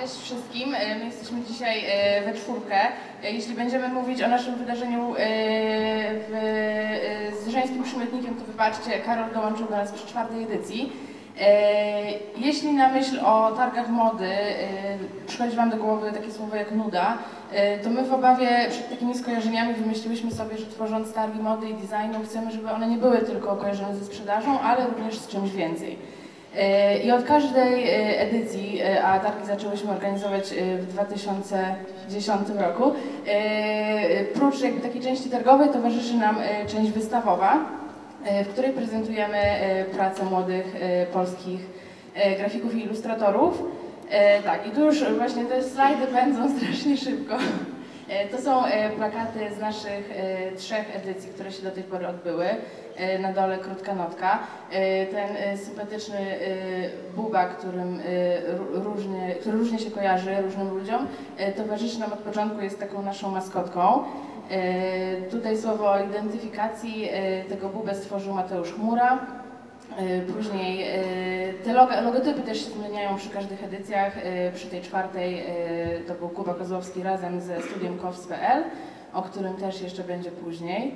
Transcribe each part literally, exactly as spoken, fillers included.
Cześć wszystkim, my jesteśmy dzisiaj we czwórkę. Jeśli będziemy mówić o naszym wydarzeniu w, z żeńskim przymiotnikiem, to wybaczcie, Karol dołączył do nas przy czwartej edycji. Jeśli na myśl o targach mody przychodzi Wam do głowy takie słowo jak nuda, to my w obawie przed takimi skojarzeniami wymyśliłyśmy sobie, że tworząc targi mody i designu chcemy, żeby one nie były tylko kojarzone ze sprzedażą, ale również z czymś więcej. I od każdej edycji, a targi zaczęłyśmy organizować w dwa tysiące dziesiątym roku, prócz jakby takiej części targowej towarzyszy nam część wystawowa, w której prezentujemy pracę młodych polskich grafików i ilustratorów. Tak, i tu już właśnie te slajdy pędzą strasznie szybko. To są plakaty z naszych trzech edycji, które się do tej pory odbyły. Na dole krótka notka. Ten sympatyczny buba, którym różnie, który różnie się kojarzy różnym ludziom, towarzyszy nam od początku, jest taką naszą maskotką. Tutaj słowo o identyfikacji tego bubę stworzył Mateusz Chmura. Później te logotypy też się zmieniają przy każdych edycjach. Przy tej czwartej to był Kuba Kozłowski razem ze studiem kows kropka pe el, o którym też jeszcze będzie później.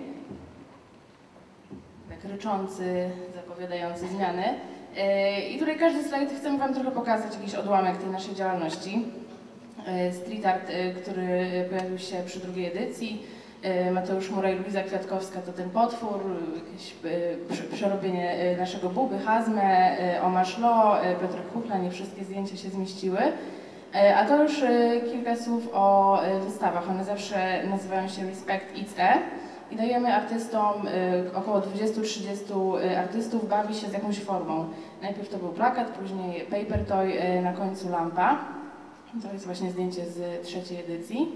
Tak ryczący, zapowiadający zmiany. I tutaj każdy slajd chcemy Wam trochę pokazać jakiś odłamek tej naszej działalności. Street art, który pojawił się przy drugiej edycji. Mateusz Chmura i Luiza Kwiatkowska to ten potwór, jakieś przerobienie naszego buby, Hazmę, Omarz Lo, Piotr Kuchla, nie wszystkie zdjęcia się zmieściły. A to już kilka słów o wystawach. One zawsze nazywają się Respect It's E i dajemy artystom, około dwudziestu do trzydziestu artystów bawi się z jakąś formą. Najpierw to był plakat, później paper toy, na końcu lampa. To jest właśnie zdjęcie z trzeciej edycji.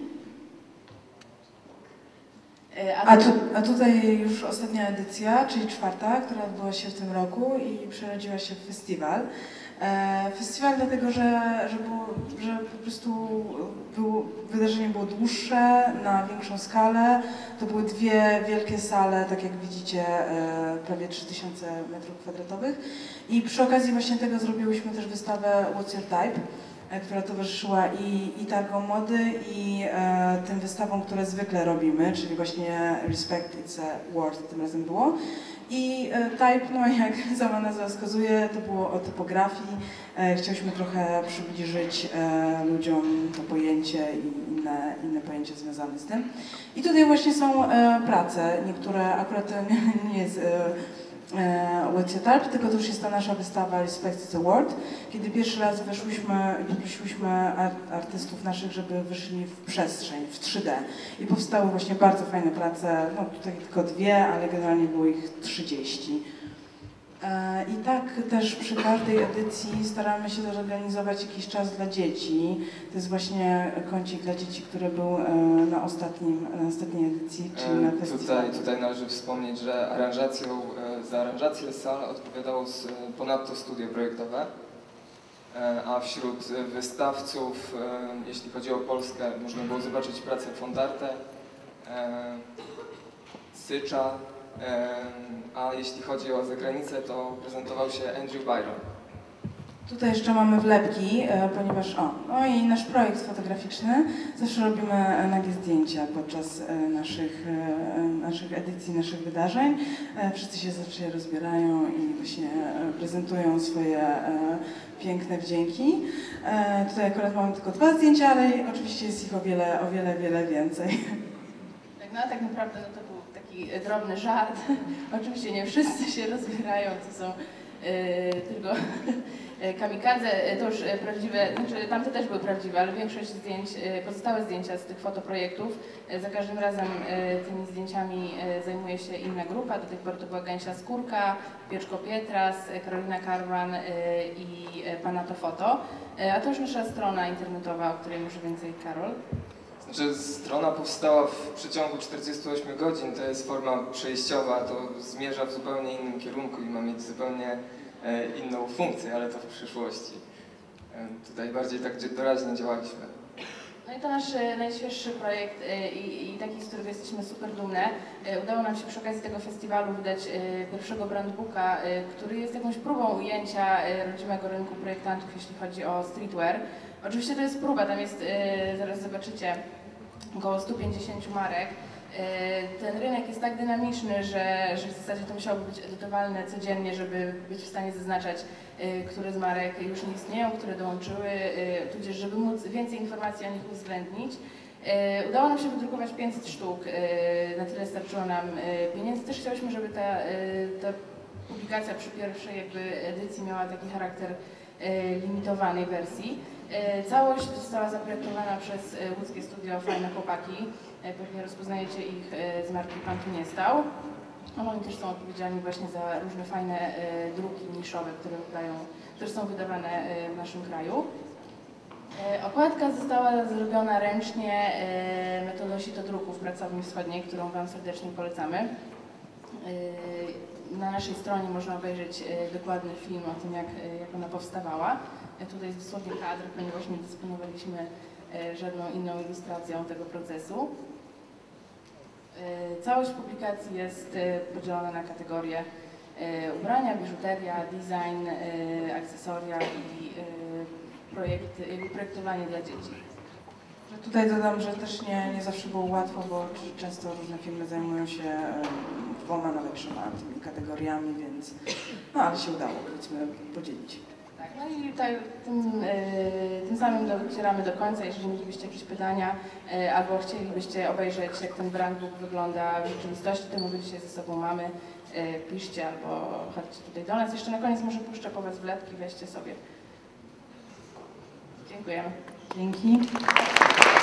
A, tu, a tutaj już ostatnia edycja, czyli czwarta, która odbyła się w tym roku i przerodziła się w festiwal. E, festiwal dlatego, że, że, było, że po prostu było, wydarzenie było dłuższe, na większą skalę. To były dwie wielkie sale, tak jak widzicie, e, prawie trzy tysiące metrów kwadratowych. I przy okazji właśnie tego zrobiłyśmy też wystawę What's Your Type, która towarzyszyła i, i targom mody, i e, tym wystawom, które zwykle robimy, czyli właśnie Respect It's a Word tym razem było. I e, Type, no jak sama nazwa wskazuje, to było o typografii. E, chcieliśmy trochę przybliżyć e, ludziom to pojęcie i inne, inne pojęcia związane z tym. I tutaj właśnie są e, prace, niektóre akurat to nie, nie jest e, What's Your Type, tylko to już jest ta nasza wystawa Respect It's a Word, kiedy pierwszy raz weszłyśmy i poprosiłyśmy artystów naszych, żeby wyszli w przestrzeń, w trzy D. I powstały właśnie bardzo fajne prace, no tutaj tylko dwie, ale generalnie było ich trzydzieści. I tak też przy każdej edycji staramy się zorganizować jakiś czas dla dzieci. To jest właśnie kącik dla dzieci, który był na, ostatnim, na ostatniej edycji, czyli na festiwalu. Tutaj, tutaj należy wspomnieć, że aranżacją, za aranżację sal odpowiadało ponadto studio projektowe, a wśród wystawców, jeśli chodzi o Polskę, można było zobaczyć pracę Fondarte, Sycza, a jeśli chodzi o zagranicę, to prezentował się Andrew Byron. Tutaj jeszcze mamy wlepki, ponieważ o, no i nasz projekt fotograficzny, zawsze robimy nagie zdjęcia podczas naszych, naszych edycji, naszych wydarzeń. Wszyscy się zawsze rozbierają i właśnie prezentują swoje piękne wdzięki. Tutaj akurat mamy tylko dwa zdjęcia, ale oczywiście jest ich o wiele, o wiele, wiele więcej. Tak, no a tak naprawdę no to był taki drobny żart. Oczywiście nie wszyscy się rozbierają, to są yy, tylko kamikadze, to już prawdziwe, znaczy tamte też były prawdziwe, ale większość zdjęć, pozostałe zdjęcia z tych fotoprojektów, za każdym razem tymi zdjęciami zajmuje się inna grupa. Do tej pory to była Gęsia Skórka, Pieczko Pietras, Karolina Karwan i Panato Foto. A to już nasza strona internetowa, o której może więcej Karol. Znaczy, strona powstała w przeciągu czterdziestu ośmiu godzin, to jest forma przejściowa, to zmierza w zupełnie innym kierunku i ma mieć zupełnie inną funkcję, ale to w przyszłości. Tutaj bardziej tak doraźnie działaliśmy. No i to nasz najświeższy projekt i, i taki, z którego jesteśmy super dumne. Udało nam się przy okazji tego festiwalu wydać pierwszego brandbooka, który jest jakąś próbą ujęcia rodzimego rynku projektantów, jeśli chodzi o streetwear. Oczywiście to jest próba, tam jest, yy, zaraz zobaczycie, około stu pięćdziesięciu marek. Yy, ten rynek jest tak dynamiczny, że, że w zasadzie to musiałoby być edytowane codziennie, żeby być w stanie zaznaczać, yy, które z marek już nie istnieją, które dołączyły, yy, tudzież żeby móc więcej informacji o nich uwzględnić. Yy, udało nam się wydrukować pięćset sztuk, yy, na tyle starczyło nam yy, pieniędzy. Też chciałyśmy, żeby ta, yy, ta publikacja przy pierwszej jakby edycji miała taki charakter yy, limitowanej wersji. Całość została zaprojektowana przez łódzkie studio Fajne Chłopaki. Pewnie rozpoznajecie ich z marki Pan tu nie stał. Oni też są odpowiedzialni właśnie za różne fajne druki niszowe, które, wydają, które są wydawane w naszym kraju. Okładka została zrobiona ręcznie metodą sitodruku w Pracowni Wschodniej, którą Wam serdecznie polecamy. Na naszej stronie można obejrzeć dokładny film o tym, jak, jak ona powstawała. Tutaj jest dosłownie kadr, ponieważ nie dysponowaliśmy żadną inną ilustracją tego procesu. Całość publikacji jest podzielona na kategorie ubrania, biżuteria, design, akcesoria i projekty, projektowanie dla dzieci. Tutaj dodam, że też nie, nie zawsze było łatwo, bo często różne firmy zajmują się dwoma, nawet trzema tymi kategoriami, więc no ale się udało, powiedzmy, podzielić. Tak, no i tak, tym, y, tym samym docieramy do końca. Jeżeli mielibyście jakieś pytania y, albo chcielibyście obejrzeć, jak ten brandbook wygląda w rzeczywistości, to my dzisiaj ze sobą mamy. Y, piszcie albo chodźcie tutaj do nas. Jeszcze na koniec może puszczę po Was wlepki, weźcie sobie. Dziękujemy. Dzięki.